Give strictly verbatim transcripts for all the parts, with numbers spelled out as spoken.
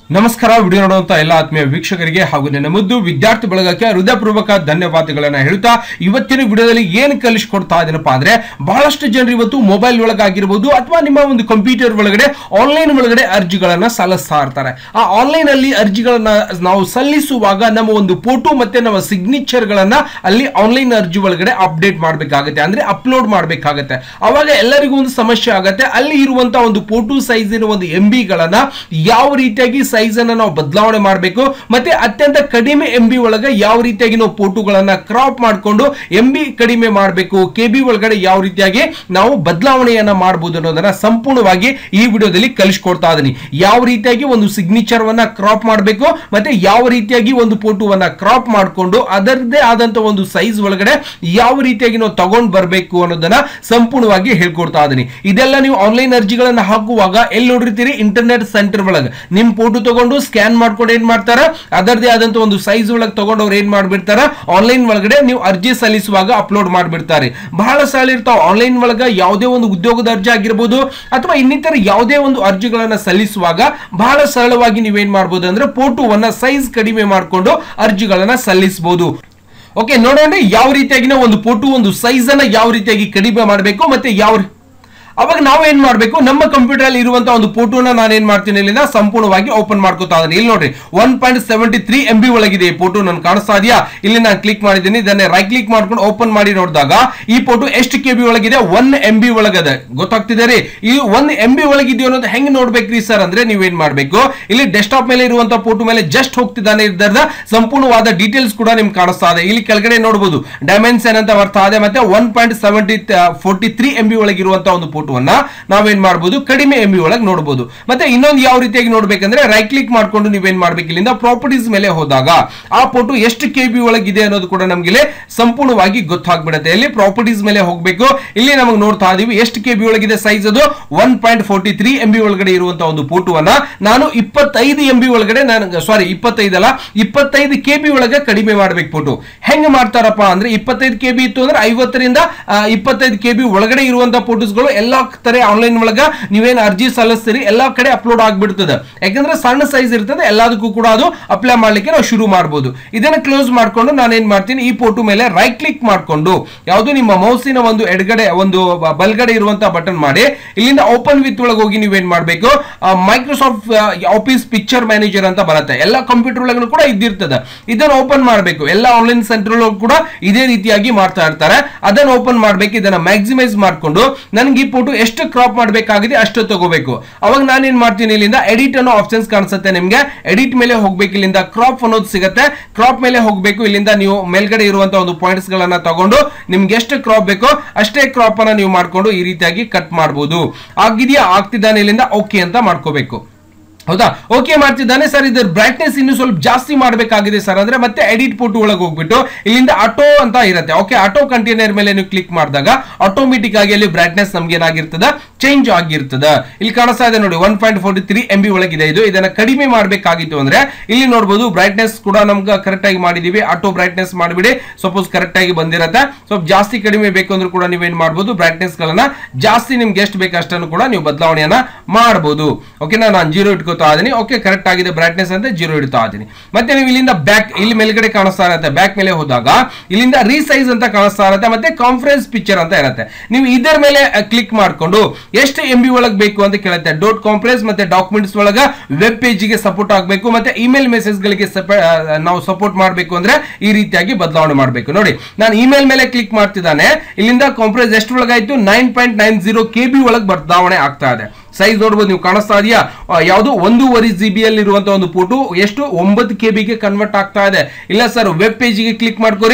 ನಮಸ್ಕಾರ. ವಿಡಿಯೋ ನೋಡುವಂತ ಎಲ್ಲ ಆತ್ಮೀಯ ವೀಕ್ಷಕರಿಗೆ ಹಾಗೂ ನನ್ನ ಮುದ್ದು ವಿದ್ಯಾರ್ಥಿ ಬಳಗಕ್ಕೆ ಹೃದಯಪೂರ್ವಕ ಧನ್ಯವಾದಗಳನ್ನ ಹೇಳ್ತಾ ಇವತ್ತಿನ ವಿಡಿಯೋದಲ್ಲಿ ಏನು ಕಲಿಸ್ಕೊಡ್ತಾ ಇದ್ದೀನಪ್ಪ ಅಂದ್ರೆ ಬಹಳಷ್ಟು ಜನರು ಇವತ್ತು ಮೊಬೈಲ್ ಒಳಗಾಗಿರ್ಬೋದು ಅಥವಾ ನಿಮ್ಮ ಒಂದು ಕಂಪ್ಯೂಟರ್ ಒಳಗಡೆ ಆನ್ಲೈನ್ ಒಳಗಡೆ ಅರ್ಜಿಗಳನ್ನ ಸಲ್ಲಿಸ್ತಾ ಇರ್ತಾರೆ. ಆ ಆನ್ಲೈನ್ ಅಲ್ಲಿ ಅರ್ಜಿಗಳನ್ನ ನಾವು ಸಲ್ಲಿಸುವಾಗ ನಮ್ಮ ಒಂದು ಫೋಟೋ ಮತ್ತೆ ನಮ್ಮ ಸಿಗ್ನೇಚರ್ ಗಳನ್ನ ಅಲ್ಲಿ ಆನ್ಲೈನ್ ಅರ್ಜಿ ಒಳಗಡೆ ಅಪ್ಡೇಟ್ ಮಾಡಬೇಕಾಗುತ್ತೆ, ಅಂದ್ರೆ ಅಪ್ಲೋಡ್ ಮಾಡಬೇಕಾಗುತ್ತೆ. ಅವಾಗ ಎಲ್ಲರಿಗೂ ಒಂದು ಸಮಸ್ಯೆ ಆಗುತ್ತೆ. ಅಲ್ಲಿ ಇರುವಂತಹ ಒಂದು ಫೋಟೋ ಸೈಜ್ ಇರುವ ಒಂದು ಎಂ ಬಿ ಗಳನ್ನ ಯಾವ ರೀತಿಯಾಗಿ ಸೈಜ್ ಅನ್ನು ನಾವು ಬದಲಾವಣೆ ಮಾಡಬೇಕು, ಮತ್ತೆ ಅತ್ಯಂತ ಕಡಿಮೆ ಎಂ ಬಿ ಒಳಗೆ ಯಾವ ರೀತಿಯಾಗಿ ನಾವು ಫೋಟೋಗಳನ್ನ ಕ್ರಾಪ್ ಮಾಡಿಕೊಂಡು ಎಂ ಬಿ ಕಡಿಮೆ ಮಾಡಬೇಕು, ಕೆ ಬಿ ಒಳಗಡೆ ಯಾವ ರೀತಿಯಾಗಿ ನಾವು ಬದಲಾವಣೆಯನ್ನ ಮಾಡಬಹುದು ಅನ್ನೋದನ್ನ ಸಂಪೂರ್ಣವಾಗಿ ಈ ವಿಡಿಯೋದಲ್ಲಿ ಕಲಿಸ್ಕೊಡ್ತಾ ಇದೀನಿ. ಯಾವ ರೀತಿಯಾಗಿ ಒಂದು ಸಿಗ್ನೇಚರ್ ವನ್ನ ಕ್ರಾಪ್ ಮಾಡಬೇಕು, ಮತ್ತೆ ಯಾವ ರೀತಿಯಾಗಿ ಒಂದು ಫೋಟೋವನ್ನ ಕ್ರಾಪ್ ಮಾಡಿಕೊಂಡು ಅದರದೇ ಆದಂತ ಒಂದು ಸೈಜ್ ಒಳಗಡೆ ಯಾವ ರೀತಿಯಾಗಿ ನಾವು ತಗೊಂಡ್ ಬರಬೇಕು ಅನ್ನೋದನ್ನ ಸಂಪೂರ್ಣವಾಗಿ ಹೇಳ್ಕೊಡ್ತಾ ಇದೀನಿ. ಇದೆಲ್ಲ ನೀವು ಆನ್ಲೈನ್ ಅರ್ಜಿಗಳನ್ನ ಹಾಕುವಾಗ ಎಲ್ಲಿ ನೋಡಿರ್ತೀರಿ, ಇಂಟರ್ನೆಟ್ ಸೆಂಟರ್ ಒಳಗೆ ನಿಮ್ ಫೋಟೋ ತಗೊಂಡು ಸ್ಕ್ಯಾನ್ ಮಾಡ್ಕೊಂಡು ಏನ್ ಮಾಡ್ತಾರ, ಅದರದೇ ಆದಂತ ಒಂದು ಸೈಜ್ ಒಳಗೆ ತಗೊಂಡು ಅವ್ರು ಏನ್ ಮಾಡ್ಬಿಡ್ತಾರ, ಆನ್ಲೈನ್ ಒಳಗಡೆ ನೀವು ಅರ್ಜಿ ಸಲ್ಲಿಸುವಾಗ ಅಪ್ಲೋಡ್ ಮಾಡ್ಬಿಡ್ತಾರೆ. ಬಹಳ ಸಲ ಇರ್ತಾವ ಆನ್ಲೈನ್ ಒಳಗ ಯಾವುದೇ ಒಂದು ಉದ್ಯೋಗದ ಅರ್ಜಿ ಆಗಿರ್ಬೋದು ಅಥವಾ ಇನ್ನಿತರ ಯಾವುದೇ ಒಂದು ಅರ್ಜಿಗಳನ್ನ ಸಲ್ಲಿಸುವಾಗ ಬಹಳ ಸರಳವಾಗಿ ನೀವೇನ್ ಮಾಡಬಹುದು ಅಂದ್ರೆ ಫೋಟೋವನ್ನ ಸೈಜ್ ಕಡಿಮೆ ಮಾಡಿಕೊಂಡು ಅರ್ಜಿಗಳನ್ನ ಸಲ್ಲಿಸಬಹುದು. ಓಕೆ, ನೋಡೋಣ ಯಾವ ರೀತಿಯಾಗಿ ನಾವು ಒಂದು ಫೋಟೋ ಒಂದು ಸೈಜ್ ಅನ್ನ ಯಾವ ರೀತಿಯಾಗಿ ಕಡಿಮೆ ಮಾಡಬೇಕು, ಮತ್ತೆ ಯಾವ ಅವಾಗ ನಾವು ಏನ್ ಮಾಡಬೇಕು, ನಮ್ಮ ಕಂಪ್ಯೂಟರ್ ಅಲ್ಲಿ ಇರುವಂತಹ ಒಂದು ಫೋಟೋನ ನಾನು ಏನ್ ಮಾಡ್ತೀನಿ ಇಲ್ಲಿಂದ ಸಂಪೂರ್ಣವಾಗಿ ಓಪನ್ ಮಾಡ್ಕೋತಾ ಇದ್ದೀನಿ. ಇಲ್ಲಿ ನೋಡ್ರಿ one point seventy three M B ಒಳಗಿದೆ ಈ ಫೋಟೋ. ನನ್ ಕಾಣಿಸ್ತಾ ಇದೆಯಾ? ಇಲ್ಲಿ ನಾನು ಕ್ಲಿಕ್ ಮಾಡಿದ್ದೀನಿ. ಇದನ್ನ ರೈಟ್ ಕ್ಲಿಕ್ ಮಾಡ್ಕೊಂಡು ಓಪನ್ ಮಾಡಿ ನೋಡಿದಾಗ ಈ ಫೋಟೋ ಎಷ್ಟು ಕೆ ಬಿ ಒಳಗಿದೆ, ಒನ್ ಎಂ ಬಿ ಒಳಗದೆ. ಗೊತ್ತಾಗ್ತಿದೆ ರೀ? ಈ ಒನ್ ಎಂ ಬಿ ಒಳಗಿದೆಯೋ ಅನ್ನೋದು ಹೆಂಗ್ ನೋಡ್ಬೇಕ್ರಿ ಸರ್ ಅಂದ್ರೆ ನೀವೇನ್ ಮಾಡ್ಬೇಕು, ಇಲ್ಲಿ ಡೆಸ್ಕ್ಟಾಪ್ ಮೇಲೆ ಇರುವಂತಹ ಫೋಟೋ ಮೇಲೆ ಜಸ್ಟ್ ಹೋಗ್ತಿದ್ದಾನೆ ಇದರದ ಸಂಪೂರ್ಣವಾದ ಡೀಟೇಲ್ಸ್ ಕೂಡ ನಿಮ್ಗೆ ಕಾಣಿಸ್ತಾ ಇದೆ. ಇಲ್ಲಿ ಕೆಳಗಡೆ ನೋಡಬಹುದು ಡೈಮೆನ್ಷನ್ ಅಂತ ಬರ್ತಾ ಇದೆ, ಮತ್ತೆ one point seventy forty three M B ಒಳಗಿರುವಂತಹ ಒಂದು ಫೋಟೋ ನಾವೇನ್ ಮಾಡಬಹುದು, ಕಡಿಮೆ ಎಂ ಬಿ ಒಳಗೆ ನೋಡಬಹುದು. ಮತ್ತೆ ಇನ್ನೊಂದು ಯಾವ ರೀತಿಯಾಗಿ ನೋಡ್ಬೇಕಂದ್ರೆ ರೈಟ್ ಕ್ಲಿಕ್ ಮಾಡ್ಕೊಂಡು ನೀವೇನ್ ಮಾಡ್ಬೇಕು, ಇಲ್ಲಿಂದ ಪ್ರಾಪರ್ಟೀಸ್ ಮೇಲೆ ಹೋದಾಗ ಆ ಫೋಟೋ ಎಷ್ಟು ಕೆ ಬಿ ಒಳಗಿದೆ ಅನ್ನೋದು ಕೂಡ ನಮ್ಗೆ ಸಂಪೂರ್ಣವಾಗಿ ಗೊತ್ತಾಗ್ಬಿಡುತ್ತೆ. ಇಲ್ಲಿ ಪ್ರಾಪರ್ಟೀಸ್ ಮೇಲೆ ಹೋಗ್ಬೇಕು. ಇಲ್ಲಿ ನಮಗೆ ನೋಡ್ತಾ ಇದೀವಿ ಎಷ್ಟು ಕೆ ಬಿ ಒಳಗಿದೆ ಸೈಜ್, ಅದು one point forty three M B ಒಳಗಡೆ ಇರುವಂತಹ ಒಂದು ಫೋಟೋವನ್ನ ನಾನು ಇಪ್ಪತ್ತೈದು ಎಂ ಬಿ ಒಳಗಡೆ ನಾನು ಸಾರಿ ಇಪ್ಪತ್ತೈದು ಅಲ್ಲ ಇಪ್ಪತ್ತೈದು ಕೆ ಬಿ ಒಳಗೆ ಕಡಿಮೆ ಮಾಡ್ಬೇಕು. ಫೋಟೋ ಹೆಂಗ್ ಮಾಡ್ತಾರಪ್ಪ ಅಂದ್ರೆ ಇಪ್ಪತ್ತೈದು ಕೆ ಬಿ ಇತ್ತು ಅಂದ್ರೆ ಐವತ್ತರಿಂದ ಇಪ್ಪತ್ತೈದು ಕೆ ಬಿ ಒಳಗಡೆ ಇರುವಂತಹ ಫೋಟೋಸ್ಗಳು ಎಲ್ಲಾ ತರ ಆನ್ಲೈನ್ ಒಳಗ ನೀವೇನ್ ಅರ್ಜಿ ಸಲ್ಲಿಸ್ತೀರಿ ಎಲ್ಲಾ ಕಡೆ ಅಪ್ಲೋಡ್ ಆಗ್ಬಿಡ್ತದೆ. ಯಾಕಂದ್ರೆ ಸಣ್ಣ ಸೈಜ್ ಇರ್ತದೆ, ಎಲ್ಲದಕ್ಕೂ ಕೂಡ ಅದು ಅಪ್ಲೈ ಮಾಡ್ಲಿಕ್ಕೆ ನಾವು ಶುರು ಮಾಡಬಹುದು. ಇದನ್ನ ಕ್ಲೋಸ್ ಮಾಡ್ಕೊಂಡು ನಾನು ಏನ್ ಮಾಡ್ತೀನಿ, ಈ ಫೋಟೋ ಮೇಲೆ ರೈಟ್ ಕ್ಲಿಕ್ ಮಾಡ್ಕೊಂಡು ಯಾವುದು ನಿಮ್ಮ ಮೌಸಿನ ಒಂದು ಎಡಗಡೆ ಒಂದು ಬಲ್ಗಡೆ ಇರುವಂತಹ ಬಟನ್ ಮಾಡಿ ಇಲ್ಲಿಂದ ಓಪನ್ ವಿತ್ ಒಳಗೆ ಹೋಗಿ ನೀವೇನ್ ಮಾಡ್ಬೇಕು, ಮೈಕ್ರೋಸಾಫ್ಟ್ ಆಫೀಸ್ ಪಿಕ್ಚರ್ ಮ್ಯಾನೇಜರ್ ಅಂತ ಬರುತ್ತೆ. ಎಲ್ಲ ಕಂಪ್ಯೂಟರ್ ಒಳಗೂ ಕೂಡ ಇದ್ದಿರ್ತದೆ. ಇದನ್ನ ಓಪನ್ ಮಾಡಬೇಕು. ಎಲ್ಲ ಆನ್ಲೈನ್ ಸೆಂಟರ್ ಕೂಡ ಇದೇ ರೀತಿಯಾಗಿ ಮಾಡ್ತಾ ಇರ್ತಾರೆ. ಅದನ್ನ ಓಪನ್ ಮಾಡ್ಬೇಕು. ಇದನ್ನ ಮ್ಯಾಕ್ಸಿಮೈಸ್ ಮಾಡ್ಕೊಂಡು ನನಗೆ ಈ ಫೋಟೋ ಎಷ್ಟು ಕ್ರಾಪ್ ಮಾಡಬೇಕಾಗಿದೆ ಅಷ್ಟು ತಗೋಬೇಕು. ಅವಾಗ ನಾನು ಏನ್ ಮಾಡ್ತೀನಿ, ಇಲ್ಲಿಂದ ಎಡಿಟ್ ಅನ್ನೋ ಆಪ್ಷನ್ಸ್ ಕಾಣಿಸುತ್ತೆ ನಿಮ್ಗೆ. ಎಡಿಟ್ ಮೇಲೆ ಹೋಗ್ಬೇಕು. ಇಲ್ಲಿಂದ ಕ್ರಾಪ್ ಅನ್ನೋದು ಸಿಗುತ್ತೆ. ಕ್ರಾಪ್ ಮೇಲೆ ಹೋಗ್ಬೇಕು. ಇಲ್ಲಿಂದ ನೀವು ಮೇಲ್ಗಡೆ ಇರುವಂತಹ ಒಂದು ಪಾಯಿಂಟ್ಸ್ ಗಳನ್ನ ತಗೊಂಡು ನಿಮ್ಗೆ ಎಷ್ಟು ಕ್ರಾಪ್ ಬೇಕೋ ಅಷ್ಟೇ ಕ್ರಾಪ್ ಅನ್ನ ನೀವು ಮಾಡ್ಕೊಂಡು ಈ ರೀತಿಯಾಗಿ ಕಟ್ ಮಾಡಬಹುದು. ಆಗಿದೆಯಾ? ಆಗ್ತಿದ್ದಾನೆ. ಇಲ್ಲಿಂದ ಓಕೆ ಅಂತ ಮಾಡ್ಕೋಬೇಕು. ಹೌದಾ? ಓಕೆ ಮಾಡ್ತಿದ್ದಾನೆ ಸರ್. ಇದರ ಬ್ರೈಟ್ನೆಸ್ ಇನ್ನು ಸ್ವಲ್ಪ ಜಾಸ್ತಿ ಮಾಡಬೇಕಾಗಿದೆ ಸರ್ ಅಂದ್ರೆ ಮತ್ತೆ ಎಡಿಟ್ ಫೋಟೋ ಒಳಗೆ ಹೋಗ್ಬಿಟ್ಟು ಇಲ್ಲಿಂದ ಆಟೋ ಅಂತ ಇರುತ್ತೆ. ಓಕೆ, ಆಟೋ ಕಂಟೈನರ್ ಮೇಲೆ ನೀವು ಕ್ಲಿಕ್ ಮಾಡಿದಾಗ ಆಟೋಮೆಟಿಕ್ ಆಗಿ ಅಲ್ಲಿ ಬ್ರೈಟ್ನೆಸ್ ನಮ್ಗೆ ಏನಾಗಿರ್ತದೆ, ಚೇಂಜ್ ಆಗಿರ್ತದೆ. ಇಲ್ಲಿ ಕಾಣಿಸ್ತಾ ಇದೆ ನೋಡಿ one point forty three M B ಒಳಗಿದೆ ಇದು. ಇದನ್ನ ಕಡಿಮೆ ಮಾಡಬೇಕಾಗಿತ್ತು ಅಂದ್ರೆ ಇಲ್ಲಿ ನೋಡಬಹುದು ಬ್ರೈಟ್ನೆಸ್ ಕೂಡ ನಮ್ಗೆ ಕರೆಕ್ಟ್ ಆಗಿ ಮಾಡಿದೀವಿ. ಆಟೋ ಬ್ರೈಟ್ನೆಸ್ ಮಾಡಿಬಿಡಿ. ಸಪೋಸ್ ಕರೆಕ್ಟ್ ಆಗಿ ಬಂದಿರತ್ತೆ. ಸ್ವಲ್ಪ ಜಾಸ್ತಿ ಕಡಿಮೆ ಬೇಕು ಅಂದ್ರೂ ಕೂಡ ನೀವೇನ್ ಮಾಡಬಹುದು, ಬ್ರೈಟ್ನೆಸ್ ಗಳನ್ನ ಜಾಸ್ತಿ ನಿಮ್ಗೆ ಎಷ್ಟು ಬೇಕು ಅಷ್ಟನ್ನು ಕೂಡ ನೀವು ಬದಲಾವಣೆಯನ್ನ ಮಾಡಬಹುದು. ಓಕೆನಾ? ನಾನು ಜೀರೋ ಇಟ್ಕೋ ಓಕೆ, ಕರೆಕ್ಟ್ ಆಗಿದೆ ಬ್ರೈಟ್ನೆಸ್ ಅಂತ ಜೀರೋ ಇಡ್ತಾ ಇದೀನಿ. ಮತ್ತೆ ನೀವು ಇಲ್ಲಿಂದ ಬ್ಯಾಕ್ ಇಲ್ಲಿ ಮೇಲ್ಗಡೆ ಕಾಣಿಸ್ತಾ ಇರುತ್ತೆ. ಬ್ಯಾಕ್ ಮೇಲೆ ಹೋದಾಗ ಇಲ್ಲಿಂದ ರೀಸೈಸ್ ಅಂತ ಕಾಣಿಸ್ತಾ ಇರುತ್ತೆ, ಮತ್ತೆ ಕಾನ್ಫರೆನ್ಸ್ ಪಿಕ್ಚರ್ ಅಂತ ಇರುತ್ತೆ. ನೀವು ಇದರ ಮೇಲೆ ಕ್ಲಿಕ್ ಮಾಡ್ಕೊಂಡು ಎಷ್ಟು ಎಂ ಬಿ ಒಳಗೆ ಬೇಕು ಅಂತ ಕೇಳುತ್ತೆ. ಡಾಟ್ ಕಾನ್ಫರೆನ್ಸ್ ಮತ್ತೆ ಡಾಕ್ಯುಮೆಂಟ್ಸ್ ಒಳಗ ವೆಬ್ ಪೇಜ್ ಗೆ ಸಪೋರ್ಟ್ ಆಗಬೇಕು, ಮತ್ತೆ ಇಮೇಲ್ ಮೆಸೇಜ್ ಗಳಿಗೆ ನಾವು ಸಪೋರ್ಟ್ ಮಾಡಬೇಕು ಅಂದ್ರೆ ಈ ರೀತಿಯಾಗಿ ಬದಲಾವಣೆ ಮಾಡಬೇಕು. ನೋಡಿ ನಾನು ಇಮೇಲ್ ಮೇಲೆ ಕ್ಲಿಕ್ ಮಾಡ್ತಿದ್ದಾನೆ. ಇಲ್ಲಿಂದ ಕಾನ್ಫರೆನ್ಸ್ ಎಷ್ಟು ಒಳಗಾಯ್ತು, nine point nine zero K B ಒಳಗೆ ಬದಲಾವಣೆ ಆಗ್ತಾ ಇದೆ. ಸೈಜ್ ನೋಡಬಹುದು, ನೀವು ಕಾಣಿಸ್ತಾ ಇದೆಯಾ? ಯಾವುದು ಒಂದೂವರೆ ಜಿ ಬಿ ಅಲ್ಲಿ ಇರುವಂತಹ ಒಂದು ಫೋಟೋ ಎಷ್ಟು ಒಂಬತ್ತು ಕೆ ಬಿಗೆ ಕನ್ವರ್ಟ್ ಆಗ್ತಾ ಇದೆ. ಇಲ್ಲ ಸರ್, ವೆಬ್ ಪೇಜ್ ಗೆ ಕ್ಲಿಕ್ ಮಾಡ್ಕೋರಿ,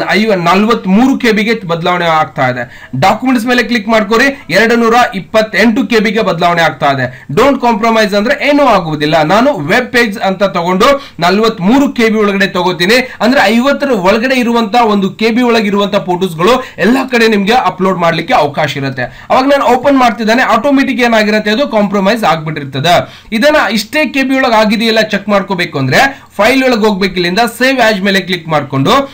ನಲ್ವತ್ ಮೂರು ಕೆ ಬಿಗೆ ಬದಲಾವಣೆ ಆಗ್ತಾ ಇದೆ. ಡಾಕ್ಯುಮೆಂಟ್ಸ್ ಮೇಲೆ ಕ್ಲಿಕ್ ಮಾಡ್ಕೋರಿ, ಎರಡು ನೂರ ಇಪ್ಪತ್ತೆಂಟು ಕೆ ಬಿಗೆ ಬದಲಾವಣೆ ಆಗ್ತಾ ಇದೆ. ಡೋಂಟ್ ಕಾಂಪ್ರಮೈಸ್ ಅಂದ್ರೆ ಏನೂ ಆಗುವುದಿಲ್ಲ. ನಾನು ವೆಬ್ ಪೇಜ್ ಅಂತ ತಗೊಂಡು ನಲ್ವತ್ ಮೂರು ಕೆ ಬಿ ಒಳಗಡೆ ತಗೋತೀನಿ ಅಂದ್ರೆ ಐವತ್ತರ ಒಳಗಡೆ ಇರುವಂತಹ ಒಂದು ಕೆ ಬಿ ಒಳಗೆ ಇರುವಂತಹ ಫೋಟೋಸ್ಗಳು ಎಲ್ಲಾ ಕಡೆ ನಿಮ್ಗೆ ಅಪ್ಲೋಡ್ ಮಾಡ್ಲಿಕ್ಕೆ ಅವಕಾಶ ಇರುತ್ತೆ. ಅವಾಗ ನಾನು ಓಪನ್ ಮಾಡ್ತಿದ್ದಾನೆ, ಆಟೋಮೆಟಿಕ್ ಏನಾಗಿರುತ್ತೆ, ಅದು ಕಾಂಪ್ರಮೈಸ್ ಆಗ್ಬಿಟ್ಟಿರ್ತದೆ. ಇದನ್ನ ಇಷ್ಟೇ ಕೆ ಬಿ ಒಳಗೆ ಆಗಿದೆಯಲ್ಲ ಚೆಕ್ ಮಾಡ್ಕೋಬೇಕು ಅಂದ್ರೆ ಫೈಲ್ ಒಳಗೆ ಹೋಗ್ಬೇಕು. ಇಲ್ಲಿಂದ ಸೇವ್ ಆಸ್ ಮೇಲೆ ಕ್ಲಿಕ್ ಮಾಡ್ಕೊಂಡು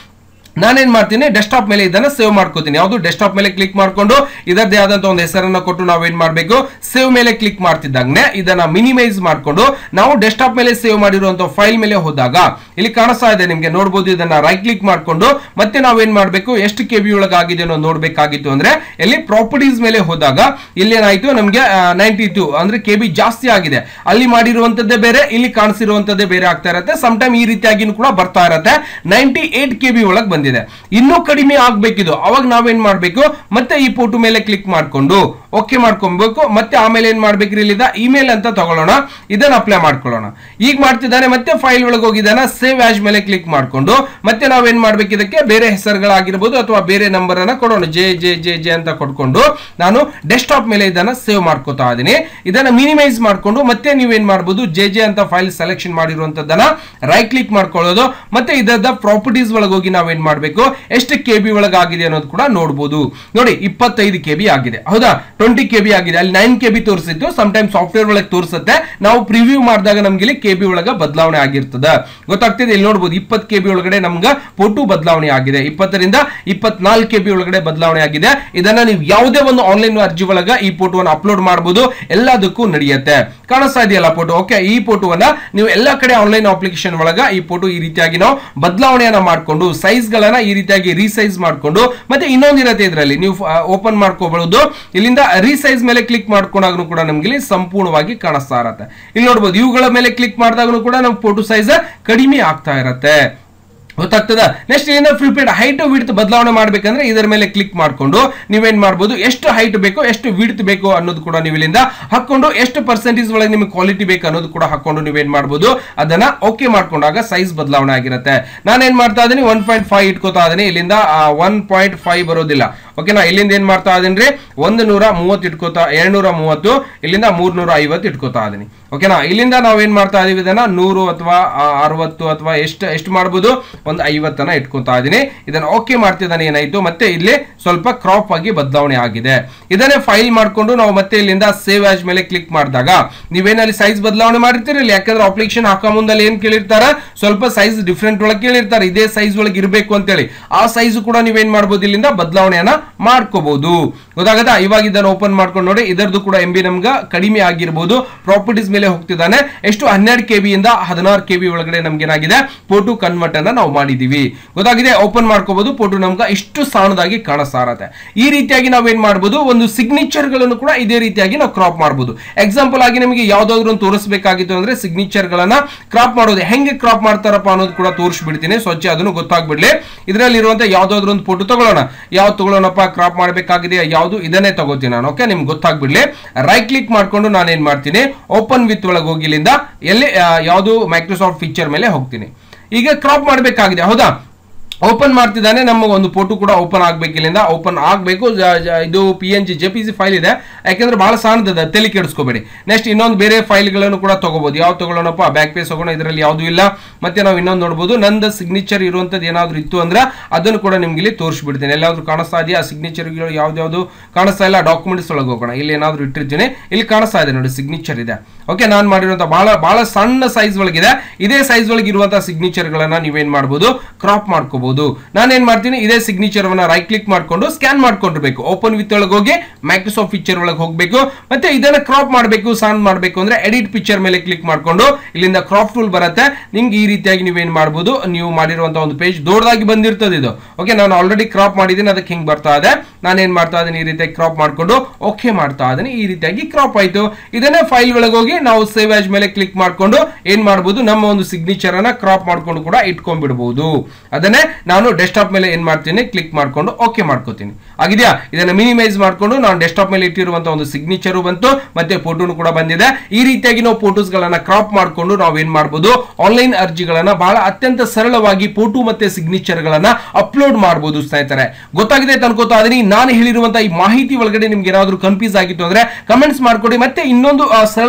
ನಾನೇನ್ ಮಾಡ್ತೀನಿ ಡೆಸ್ಕ್ಟಾಪ್ ಮೇಲೆ ಇದನ್ನ ಸೇವ್ ಮಾಡ್ಕೋತೀನಿ. ಯಾವುದು ಡೆಸ್ಕ್ಟಾಪ್ ಮೇಲೆ ಕ್ಲಿಕ್ ಮಾಡ್ಕೊಂಡು ಇದರದೇ ಆದಂತ ಒಂದು ಹೆಸರನ್ನ ಕೊಟ್ಟು ನಾವೇನ್ ಮಾಡಬೇಕು ಸೇವ್ ಮೇಲೆ ಕ್ಲಿಕ್ ಮಾಡ್ತಿದ್ದಾಗನೆ ಇದನ್ನ ಮಿನಿಮೈಸ್ ಮಾಡ್ಕೊಂಡು ನಾವು ಡೆಸ್ಕ್ಟಾಪ್ ಮೇಲೆ ಸೇವ್ ಮಾಡಿರುವಂತ ಫೈಲ್ ಮೇಲೆ ಹೋದಾಗ ಇಲ್ಲಿ ಕಾಣಿಸ್ತಾ ಇದೆ ನಿಮ್ಗೆ ನೋಡಬಹುದು. ಇದನ್ನ ರೈಟ್ ಕ್ಲಿಕ್ ಮಾಡ್ಕೊಂಡು ಮತ್ತೆ ನಾವೇನ್ ಮಾಡಬೇಕು ಎಷ್ಟು ಕೆಬಿ ಒಳಗಾಗಿದೆ ಅನ್ನೋದು ನೋಡ್ಬೇಕಾಗಿತ್ತು ಅಂದ್ರೆ ಇಲ್ಲಿ ಪ್ರಾಪರ್ಟೀಸ್ ಮೇಲೆ ಹೋದಾಗ ಇಲ್ಲಿ ಏನಾಯ್ತು ನಮ್ಗೆ ನೈಂಟಿ ಟೂ ಅಂದ್ರೆ ಕೆಬಿ ಜಾಸ್ತಿ ಆಗಿದೆ. ಅಲ್ಲಿ ಮಾಡಿರುವಂತದ್ದೇ ಬೇರೆ ಇಲ್ಲಿ ಕಾಣಿಸಿರುವಂತದ್ದೇ ಬೇರೆ ಆಗ್ತಾ ಇರುತ್ತೆ. ಸಮ್ ಟೈಮ್ ಈ ರೀತಿಯಾಗಿ ಕೂಡ ಬರ್ತಾ ಇರುತ್ತೆ. ನೈಂಟಿ ಏಟ್ ಕೆಬಿ ಒಳಗೆ ಬಂದಿದೆ, ಇನ್ನೂ ಕಡಿಮೆ ಆಗ್ಬೇಕಿದು. ಅವಾಗ ನಾವೇನ್ ಮಾಡ್ಬೇಕು ಮತ್ತೆ ಈ ಫೋಟೋ ಮೇಲೆ ಕ್ಲಿಕ್ ಮಾಡ್ಕೊಂಡು ಓಕೆ ಮಾಡ್ಕೊಬೇಕು. ಮತ್ತೆ ಆಮೇಲೆ ಏನ್ ಮಾಡ್ಬೇಕ್ರಿ ಇಲ್ಲಿದ ಇಮೇಲ್ ಅಂತ ತಗೊಳ್ಳೋಣ, ಇದನ್ನ ಅಪ್ಲೈ ಮಾಡ್ಕೊಳ್ಳೋಣ. ಈಗ ಮಾಡ್ತಿದ್ದಾನೆ ಮತ್ತೆ ಫೈಲ್ ಒಳಗೆ ಹೋಗಿದ್ದಾನೆ ಸೇವ್ ಆಸ್ ಮೇಲೆ ಕ್ಲಿಕ್ ಮಾಡ್ಕೊಂಡು ಮತ್ತೆ ನಾವೇನ್ ಮಾಡ್ಬೇಕು ಇದಕ್ಕೆ ಬೇರೆ ಹೆಸರುಗಳಾಗಿರ್ಬೋದು ಅಥವಾ ಬೇರೆ ನಂಬರ್ ಅನ್ನ ಕೊಡೋಣ ಜೆ ಜೆ ಜೆ ಜೆ ಅಂತ ಕೊಟ್ಕೊಂಡು ನಾನು ಡೆಸ್ಕ್ಟಾಪ್ ಮೇಲೆ ಇದನ್ನ ಸೇವ್ ಮಾಡ್ಕೋತಾ ಇದೀನಿ. ಇದನ್ನ ಮಿನಿಮೈಸ್ ಮಾಡ್ಕೊಂಡು ಮತ್ತೆ ನೀವೇನ್ ಮಾಡಬಹುದು ಜೆ ಜೆ ಅಂತ ಫೈಲ್ ಸೆಲೆಕ್ಷನ್ ಮಾಡಿರುವಂತದ್ದನ್ನ ರೈಟ್ ಕ್ಲಿಕ್ ಮಾಡ್ಕೊಳ್ಳೋದು. ಮತ್ತೆ ಇದರ ಪ್ರಾಪರ್ಟೀಸ್ ಒಳಗೆ ಹೋಗಿ ನಾವೇನ್ ಮಾಡಬೇಕು ಎಷ್ಟು ಕೆಬಿ ಒಳಗಾಗಿದೆ ಅನ್ನೋದು ಕೂಡ ನೋಡಬಹುದು. ನೋಡಿ ಇಪ್ಪತ್ತೈದು ಕೆಬಿ ಆಗಿದೆ, ಹೌದಾ ಟ್ವೆಂಟಿ ಕೆಬಿ ಆಗಿದೆ. ಅಲ್ಲಿ ನೈನ್ ಕೆಬಿ ತೋರಿಸಿತ್ತು, ಸಮ್ ಟೈಮ್ ಸಾಫ್ಟ್ವೇರ್ ಒಳಗೆ ತೋರಿಸುತ್ತೆ. ನಾವು ಪ್ರಿವ್ಯೂ ಮಾಡಿದಾಗ ನಮ್ಗೆ ಇಲ್ಲಿ ಕೆಬಿ ಒಳಗ ಬದಲಾವಣೆ ಆಗಿರ್ತದೆ, ಗೊತ್ತಾಗ್ತಿದೆ. ಇಲ್ಲಿ ನೋಡಬಹುದು ಇಪ್ಪತ್ತು ಕೆಬಿ ಒಳಗಡೆ ನಮ್ಗೆ ಫೋಟೋ ಬದಲಾವಣೆ ಆಗಿದೆ, ಇಪ್ಪತ್ತರಿಂದ ಇಪ್ಪತ್ನಾಲ್ಕು ಕೆಬಿ ಒಳಗಡೆ ಬದಲಾವಣೆ ಆಗಿದೆ. ಇದನ್ನ ನೀವು ಯಾವುದೇ ಒಂದು ಆನ್ಲೈನ್ ಅರ್ಜಿ ಒಳಗ ಈ ಫೋಟೋವನ್ನು ಅಪ್ಲೋಡ್ ಮಾಡಬಹುದು, ಎಲ್ಲದಕ್ಕೂ ನಡೆಯುತ್ತೆ. ಕಾಣಿಸ್ತಾ ಇದೆಯಲ್ಲ ಫೋಟೋ, ಓಕೆ. ಈ ಫೋಟೋವನ್ನ ನೀವು ಎಲ್ಲಾ ಕಡೆ ಆನ್ಲೈನ್ ಅಪ್ಲಿಕೇಶನ್ ಒಳಗ ಈ ಫೋಟೋ ಈ ರೀತಿಯಾಗಿ ನಾವು ಬದಲಾವಣೆಯನ್ನ ಮಾಡಿಕೊಂಡು ಸೈಜ್ ಗಳನ್ನ ಈ ರೀತಿಯಾಗಿ ರೀಸೈಜ್ ಮಾಡಿಕೊಂಡು ಮತ್ತೆ ಇನ್ನೊಂದಿರತ್ತೆ ಇದರಲ್ಲಿ ನೀವು ಓಪನ್ ಮಾಡ್ಕೋಬಹುದು. ಇಲ್ಲಿಂದ ರೀಸೈಜ್ ಮೇಲೆ ಕ್ಲಿಕ್ ಮಾಡ್ಕೊಂಡಾಗೂ ಕೂಡ ನಮ್ಗೆ ಇಲ್ಲಿ ಸಂಪೂರ್ಣವಾಗಿ ಕಾಣಿಸ್ತಾ ಇರತ್ತೆ. ಇಲ್ಲಿ ನೋಡಬಹುದು ಇವುಗಳ ಮೇಲೆ ಕ್ಲಿಕ್ ಮಾಡಿದಾಗೂ ಕೂಡ ನಮ್ಗೆ ಫೋಟೋ ಸೈಜ್ ಕಡಿಮೆ ಆಗ್ತಾ ಇರತ್ತೆ, ಗೊತ್ತಾಗ್ತದ. ನೆಕ್ಸ್ಟ್ ಇಲ್ಲಿಂದ ಫ್ಲಿಪ್ಡ್ ಹೈಟ್ ವಿಡ್ತ್ ಬದಲಾವಣೆ ಮಾಡ್ಬೇಕಂದ್ರೆ ಇದರ ಮೇಲೆ ಕ್ಲಿಕ್ ಮಾಡ್ಕೊಂಡು ನೀವೇನ್ ಮಾಡಬಹುದು ಎಷ್ಟು ಹೈಟ್ ಬೇಕೋ ಎಷ್ಟು ವಿಡ್ತ್ ಬೇಕೋ ಅನ್ನೋದು ಕೂಡ ನೀವು ಇಲ್ಲಿಂದ ಹಾಕೊಂಡು ಎಷ್ಟು ಪರ್ಸೆಂಟೇಜ್ ಒಳಗೆ ನಿಮಗೆ ಕ್ವಾಲಿಟಿ ಬೇಕು ಅನ್ನೋದು ಕೂಡ ಹಾಕೊಂಡು ನೀವೇನ್ ಮಾಡಬಹುದು ಅದನ್ನ ಓಕೆ ಮಾಡ್ಕೊಂಡಾಗ ಸೈಜ್ ಬದಲಾವಣೆ ಆಗಿರುತ್ತೆ. ನಾನೇನ್ ಮಾಡ್ತಾ ಇದೀನಿ ಒನ್ ಪಾಯಿಂಟ್ ಫೈವ್ ಇಟ್ಕೋತಾ ಇದೀನಿ, ಇಲ್ಲಿಂದ ಒನ್ ಪಾಯಿಂಟ್ ಫೈವ್ ಬರೋದಿಲ್ಲ, ಓಕೆನಾ. ಇಲ್ಲಿಂದ ಏನ್ ಮಾಡ್ತಾ ಇದೀನಿ ಒಂದು ನೂರ ಮೂವತ್ತು ಇಟ್ಕೋತಾ ಎರಡ್ನೂರ ಮೂವತ್ತು ಇಲ್ಲಿಂದ ಮೂರ್ನೂರ ಐವತ್ತು ಇಟ್ಕೋತಾ ಇದೀನಿ, ಓಕೆನಾ. ಇಲ್ಲಿಂದ ನಾವೇನ್ ಮಾಡ್ತಾ ಇದೀವಿ ಇದನ್ನ ನೂರು ಅಥವಾ ಅರವತ್ತು ಅಥವಾ ಎಷ್ಟು ಎಷ್ಟು ಮಾಡಬಹುದು ಒಂದು ಐವತ್ತನ್ನ ಇಟ್ಕೋತಾ ಇದೀನಿ. ಇದನ್ನ ಓಕೆ ಮಾಡ್ತಿದ್ದಾನೆ, ಏನಾಯ್ತು ಮತ್ತೆ ಇಲ್ಲಿ ಸ್ವಲ್ಪ ಕ್ರಾಪ್ ಆಗಿ ಬದಲಾವಣೆ ಆಗಿದೆ. ಇದನ್ನೇ ಫೈಲ್ ಮಾಡ್ಕೊಂಡು ನಾವು ಮತ್ತೆ ಇಲ್ಲಿಂದ ಸೇವ್ ಆಸ್ ಮೇಲೆ ಕ್ಲಿಕ್ ಮಾಡಿದಾಗ ನೀವೇನಲ್ಲಿ ಸೈಜ್ ಬದಲಾವಣೆ ಮಾಡಿರ್ತೀರಿ. ಯಾಕಂದ್ರೆ ಅಪ್ಲಿಕೇಶನ್ ಹಾಕೋ ಮುಂದಲ್ಲಿ ಏನ್ ಕೇಳಿರ್ತಾರ ಸ್ವಲ್ಪ ಸೈಜ್ ಡಿಫ್ರೆಂಟ್ ಒಳಗೆ ಕೇಳಿರ್ತಾರೆ, ಇದೇ ಸೈಜ್ ಒಳಗೆ ಇರಬೇಕು ಅಂತೇಳಿ. ಆ ಸೈಜ್ ಕೂಡ ನೀವೇನ್ ಮಾಡಬಹುದು ಇಲ್ಲಿಂದ ಬದಲಾವಣೆಯನ್ನ ಮಾಡ್ಕೋಬಹುದು, ಗೊತ್ತಾಗತ್ತಾ. ಇವಾಗ ಇದನ್ನ ಓಪನ್ ಮಾಡ್ಕೊಂಡು ನೋಡಿ, ಇದರದ್ದು ಕೂಡ ಎಂ ಬಿ ನಮ್ಗೆ ಕಡಿಮೆ ಆಗಿರಬಹುದು. ಪ್ರಾಪರ್ಟೀಸ್ ಮೇಲೆ ಹೋಗ್ತಿದ್ದಾನೆ, ಎಷ್ಟು ಹನ್ನೆರಡು ಕೆಬಿ ಇಂದ ಹದಿನಾರು ಕೆಬಿ ಒಳಗಡೆ ನಮ್ಗೆ ಏನಾಗಿದೆ ಫೋಟೋ ಕನ್ವರ್ಟ್ ಅನ್ನ ನಾವು ಮಾಡಿದೀವಿ, ಗೊತ್ತಾಗಿದೆ. ಓಪನ್ ಮಾಡ್ಕೋಬಹುದು, ಫೋಟೋ ನಮ್ಗೆ ಇಷ್ಟು ಸಣ್ಣದಾಗಿ ಕಾಣಿಸ್ತಾ ಇರತ್ತೆ. ಈ ರೀತಿಯಾಗಿ ನಾವೇನ್ ಮಾಡಬಹುದು ಒಂದು ಸಿಗ್ನೇಚರ್ ಗಳನ್ನು ಕೂಡ ಇದೇ ರೀತಿಯಾಗಿ ನಾವು ಕ್ರಾಪ್ ಮಾಡಬಹುದು. ಎಕ್ಸಾಂಪಲ್ ಆಗಿ ನಮಗೆ ಯಾವ್ದಾದ್ರು ಒಂದು ತೋರಿಸಬೇಕಾಗಿತ್ತು ಅಂದ್ರೆ ಸಿಗ್ನೇಚರ್ ಗಳನ್ನ ಕ್ರಾಪ್ ಮಾಡೋದು ಹೆಂಗೆ ಕ್ರಾಪ್ ಮಾಡ್ತಾರಪ್ಪ ಅನ್ನೋದು ಕೂಡ ತೋರಿಸ್ಬಿಡ್ತೀನಿ, ಸ್ವಚ್ಛ ಅದನ್ನು ಗೊತ್ತಾಗ್ಬಿಡ್ಲಿ. ಇದರಲ್ಲಿ ಇರುವಂತ ಯಾವ್ದಾದ್ರು ಒಂದು ಫೋಟೋ ತಗೊಳ್ಳೋಣ, ಯಾವ್ದು ತಗೊಳ್ಳೋಣಪ್ಪ ಕ್ರಾಪ್ ಮಾಡಬೇಕಾಗಿದೆ ಯಾವ್ದು ಇದನ್ನೇ ತಗೋತೀನಿ ನಾನು, ಓಕೆ. ನಿಮ್ಗೆ ಗೊತ್ತಾಗ್ಬಿಡ್ಲಿ. ರೈಟ್ ಕ್ಲಿಕ್ ಮಾಡ್ಕೊಂಡು ನಾನು ಏನ್ ಮಾಡ್ತೀನಿ ಓಪನ್ ವಿತ್ ಒಳಗೆ ಹೋಗಿ ಇಲ್ಲಿಂದ ಎಲ್ಲಿ ಯಾವುದು ಮೈಕ್ರೋಸಾಫ್ಟ್ ಫೀಚರ್ ಮೇಲೆ ಹೋಗ್ತೀನಿ. ಈಗ ಕ್ರಾಪ್ ಮಾಡಬೇಕಾಗಿದೆ, ಹೌದಾ. ಓಪನ್ ಮಾಡ್ತಿದ್ದಾನೆ, ನಮಗೆ ಒಂದು ಫೋಟೋ ಕೂಡ ಓಪನ್ ಆಗ್ಬೇಕು, ಇಲ್ಲಿಂದ ಓಪನ್ ಆಗಬೇಕು. ಇದು P N G J P G file ಇದೆ, ಯಾಕಂದ್ರೆ ಬಹಳ ಸಣ್ಣದ, ತಲೆ ಕೆಡಿಸ್ಕೋಬೇಡಿ. ನೆಕ್ಸ್ಟ್ ಇನ್ನೊಂದು ಬೇರೆ ಫೈಲ್ಗಳನ್ನು ಕೂಡ ತಗೋಬಹುದು. ಯಾವ ತಗೊಳ್ಳೋಣಪ್ಪ ಬ್ಯಾಕ್ ಪೇಜ್ ಹೋಗೋಣ, ಇದರಲ್ಲಿ ಯಾವುದು ಇಲ್ಲ. ಮತ್ತೆ ನಾವು ಇನ್ನೊಂದು ನೋಡಬಹುದು ನಂದು ಸಿಗ್ನೇಚರ್ ಇರುವಂತದ್ದು ಏನಾದ್ರು ಇತ್ತು ಅಂದ್ರೆ ಅದನ್ನು ಕೂಡ ನಿಮ್ಗೆ ಇಲ್ಲಿ ತೋರಿಸ್ಬಿಡ್ತೀನಿ. ಎಲ್ಲಾದ್ರೂ ಕಾಣಿಸ್ತಾ ಇದೆಯಾ ಸಿಗ್ನೇಚರ್ಗಳು ಯಾವ್ದು ಕಾಣಿಸ್ತಾ ಇಲ್ಲ, ಡಾಕ್ಯುಮೆಂಟ್ಸ್ ಒಳಗೆ ಹೋಗೋಣ, ಇಲ್ಲಿ ಏನಾದ್ರು ಇಟ್ಟಿರ್ತೀನಿ, ಇಲ್ಲಿ ಕಾಣಿಸ್ತಾ ಇದೆ ನೋಡಿ ಸಿಗ್ನೇಚರ್ ಇದೆ, ಓಕೆ. ನಾನು ಮಾಡಿರುವಂತಹ ಬಹಳ ಬಹಳ ಸಣ್ಣ ಸೈಜ್ ಒಳಗಿದೆ, ಇದೇ ಸೈಜ್ ಒಳಗೆ ಇರುವಂತಹ ಸಿಗ್ನೇಚರ್ ಗಳನ್ನ ನೀವೇನ್ ಮಾಡಬಹುದು ಕ್ರಾಪ್ ಮಾಡ್ಕೋಬಹುದು. ನಾನೇನ್ ಮಾಡ್ತೀನಿ ಇದೇ ಸಿಗ್ನೇಚರ್ ಅನ್ನ ರೈಟ್ ಕ್ಲಿಕ್ ಮಾಡ್ಕೊಂಡು ಸ್ಕ್ಯಾನ್ ಮಾಡ್ಕೊಂಡಿರ್ಬೇಕು. ಓಪನ್ ವಿತ್ ಒಳಗೆ ಹೋಗಿ ಮೈಕ್ರೋಸಾಫ್ಟ್ ಪಿಕ್ಚರ್ ಒಳಗೆ ಹೋಗ್ಬೇಕು. ಮತ್ತೆ ಇದನ್ನ ಕ್ರಾಪ್ ಮಾಡಬೇಕು, ಸಣ್ಣ ಮಾಡಬೇಕು ಅಂದ್ರೆ ಎಡಿಟ್ ಪಿಕ್ಚರ್ ಮೇಲೆ ಕ್ಲಿಕ್ ಮಾಡ್ಕೊಂಡು ಇಲ್ಲಿಂದ ಕ್ರಾಪ್ ಟೂಲ್ ಬರುತ್ತೆ. ನಿಮ್ಗೆ ಈ ರೀತಿಯಾಗಿ ನೀವೇನ್ ಮಾಡಬಹುದು, ನೀವು ಮಾಡಿರುವಂತಹ ಒಂದು ಪೇಜ್ ದೊಡ್ಡದಾಗಿ ಬಂದಿರ್ತದೆ ಇದು, ಓಕೆ. ನಾನು ಆಲ್ರೆಡಿ ಕ್ರಾಪ್ ಮಾಡಿದ್ದೀನಿ, ಅದಕ್ಕೆ ಹಿಂಗ್ ಬರ್ತಾ ಇದೆ. ನಾನೇನ್ ಮಾಡ್ತಾ ಇದೀನಿ ಈ ರೀತಿಯಾಗಿ ಕ್ರಾಪ್ ಮಾಡ್ಕೊಂಡು ಓಕೆ ಮಾಡ್ತಾ ಇದೀನಿ. ಈ ರೀತಿಯಾಗಿ ಕ್ರಾಪ್ ಆಯ್ತು. ಇದನ್ನೇ ಫೈಲ್ ಒಳಗೆ ಹೋಗಿ ನಾವು ಸೇವ್ ಆಸ್ ಮೇಲೆ ಕ್ಲಿಕ್ ಮಾಡ್ಕೊಂಡು ಏನ್ ಮಾಡಬಹುದು ನಮ್ಮ ಒಂದು ಸಿಗ್ನೇಚರ್ ಅನ್ನ ಕ್ರಾಪ್ ಮಾಡ್ಕೊಂಡು ಕೂಡ ಇಟ್ಕೊಂಡ್ಬಿಡಬಹುದು. ಅದನ್ನೇ ನಾನು ಡೆಸ್ಕ್ಟಾಪ್ ಮೇಲೆ ಏನ್ ಮಾಡ್ತೀನಿ ಕ್ಲಿಕ್ ಮಾಡ್ಕೊಂಡು ಓಕೆ ಮಾಡ್ಕೋತೀನಿ. ಆಗಿದೆಯಾ? ಇದನ್ನ ಮಿನಿಮೈಸ್ ಮಾಡ್ಕೊಂಡು ನಾನು ಡೆಸ್ಕ್ಟಾಪ್ ಮೇಲೆ ಇಟ್ಟಿರುವಂತಹ ಒಂದು ಸಿಗ್ನೇಚರ್ ಬಂತು, ಮತ್ತೆ ಫೋಟೋನು ಕೂಡ ಬಂದಿದೆ. ಈ ರೀತಿಯಾಗಿ ನಾವು ಫೋಟೋಸ್ ಗಳನ್ನ ಕ್ರಾಪ್ ಮಾಡ್ಕೊಂಡು ನಾವು ಏನ್ ಮಾಡಬಹುದು ಆನ್ಲೈನ್ ಅರ್ಜಿಗಳನ್ನ ಬಹಳ ಅತ್ಯಂತ ಸರಳವಾಗಿ ಫೋಟೋ ಮತ್ತೆ ಸಿಗ್ನೇಚರ್ ಗಳನ್ನ ಅಪ್ಲೋಡ್ ಮಾಡಬಹುದು. ಸ್ನೇಹಿತರೆ, ಗೊತ್ತಾಗಿದೆ ಅನ್ಕೋತಾ ಇದೀನಿ. ನಾನು ಹೇಳಿರುವಂತಹ ಈ ಮಾಹಿತಿ ಒಳಗಡೆ ನಿಮ್ಗೆ ಏನಾದ್ರು ಕನ್ಫ್ಯೂಸ್ ಆಗಿತ್ತು ಅಂದ್ರೆ ಕಮೆಂಟ್ಸ್ ಮಾಡ್ಕೊಡಿ. ಮತ್ತೆ ಇನ್ನೊಂದು ಸರಳವಾದ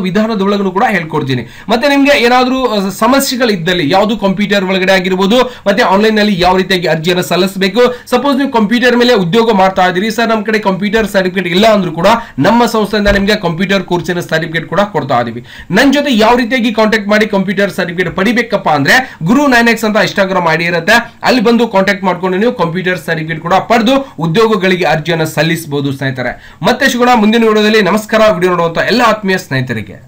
ವಿಧಾನದೊಳಗೂ ಕೂಡ ಹೇಳ್ಕೊಡ್ತೀನಿ. ಮತ್ತೆ ನಿಮ್ಗೆ ಏನಾದ್ರೂ ಸಮಸ್ಯೆಗಳು ಇದ್ದಲ್ಲಿ ಯಾವುದು ಕಂಪ್ಯೂಟರ್ ಒಳಗಡೆ ಆಗಿರ್ಬೋದು, ಮತ್ತೆ ಆನ್ಲೈನ್ ನಲ್ಲಿ ಯಾವ ರೀತಿಯಾಗಿ ಅರ್ಜಿಯನ್ನು ಸಲ್ಲಿಸಬೇಕು, ಸಪೋಸ್ ನೀವು ಕಂಪ್ಯೂಟರ್ ಮೇಲೆ ಉದ್ಯೋಗ ಮಾಡ್ತಾ ಇದ್ದೀರಿ ಸರ್, ನಮ್ಮ ಕಡೆ ಕಂಪ್ಯೂಟರ್ ಸರ್ಟಿಫಿಕೇಟ್ ಇಲ್ಲ ಅಂದ್ರೂ ಕೂಡ ನಮ್ಮ ಸಂಸ್ಥೆಯಿಂದ ನಿಮಗೆ ಕಂಪ್ಯೂಟರ್ ಕೋರ್ಸಿನ ಸರ್ಟಿಫಿಕೇಟ್ ಕೂಡ ಕೊಡ್ತಾ ಇದೀವಿ. ನನ್ನ ಜೊತೆ ಯಾವ ರೀತಿಯಾಗಿ ಕಾಂಟ್ಯಾಕ್ಟ್ ಮಾಡಿ ಕಂಪ್ಯೂಟರ್ ಸರ್ಟಿಫಿಕೇಟ್ ಪಡಿಬೇಕಪ್ಪ ಅಂದ್ರೆ ಗುರು ನೈನ್ ಎಕ್ಸ್ ಅಂತ ಇನ್ಸ್ಟಾಗ್ರಾಮ್ ಐಡಿ ಇರುತ್ತೆ, ಅಲ್ಲಿ ಬಂದು ಕಾಂಟ್ಯಾಕ್ಟ್ ಮಾಡ್ಕೊಂಡು ನೀವು ಕಂಪ್ಯೂಟರ್ ಸರ್ಟಿಫಿಕೇಟ್ ಕೂಡ ಪಡೆದು ಉದ್ಯೋಗಗಳಿಗೆ ಅರ್ಜಿಯನ್ನು ಸಲ್ಲಿಸಬಹುದು ಸ್ನೇಹಿತರೆ. ಮತ್ತೆ ಸಿಗೋಣ ಮುಂದಿನ ವಿಡಿಯೋದಲ್ಲಿ. ನಮಸ್ಕಾರ. ವಿಡಿಯೋ ನೋಡುವಂತ ಎಲ್ಲ ಆತ್ಮೀಯ ಸ್ನೇಹಿತರಿಗೆ.